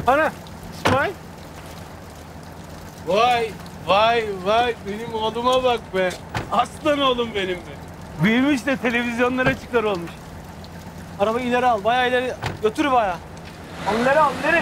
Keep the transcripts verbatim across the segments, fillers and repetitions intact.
Ana İsmail. Vay vay vay benim oğluma bak be. Aslan oğlum benim be. Büyümüş de televizyonlara çıkar olmuş. Arabayı ileri al. Bayağı ileri götür bayağı. Al ileri al ileri.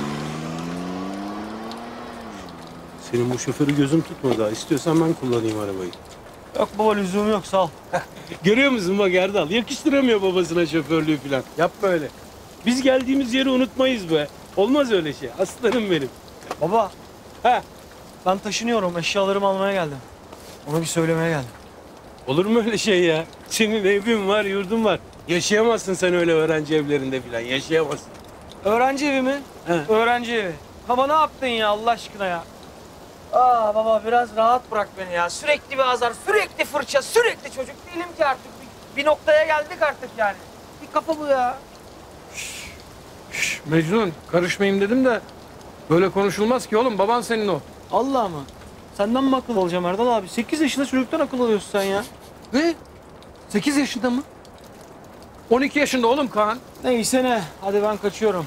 Senin bu şoförü gözüm tutmadı daha. İstiyorsan ben kullanayım arabayı. Yok baba lüzum yok sağ ol. Görüyor musun bak Erdal? Yakıştıramıyor babasına şoförlüğü falan. Yapma öyle. Biz geldiğimiz yeri unutmayız be. Olmaz öyle şey. Aslanım benim. Baba Ha, ben taşınıyorum. Eşyalarımı almaya geldim. Ona bir söylemeye geldim. olur mu öyle şey ya? Senin evin var, yurdun var. Yaşayamazsın sen öyle öğrenci evlerinde falan. Yaşayamazsın. Öğrenci evi mi? He. Öğrenci evi. Baba ne yaptın ya Allah aşkına ya? Aa baba biraz rahat bırak beni ya. Sürekli bir azar, sürekli fırça, sürekli çocuk değilim ki artık. Bir, bir noktaya geldik artık yani. Bir kafa bu ya. Şş, Mecnun karışmayayım dedim de böyle konuşulmaz ki oğlum, baban senin o. Allah mı? Senden mi akıl alacağım Erdal abi? Sekiz yaşında çocuktan akıl alıyorsun sen ya. Ne? Sekiz yaşında mı? On iki yaşında oğlum Kaan. Neyse ne. Hadi ben kaçıyorum.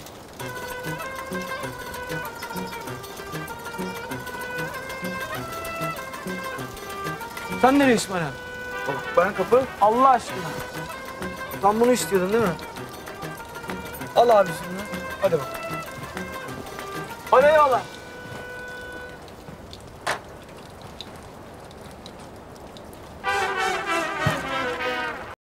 Sen nereye İsmail abi? Ben kapı. Allah aşkına. Sen bunu istiyordun değil mi? Al abi şimdi. Hadi bak. Hadi eyvallah.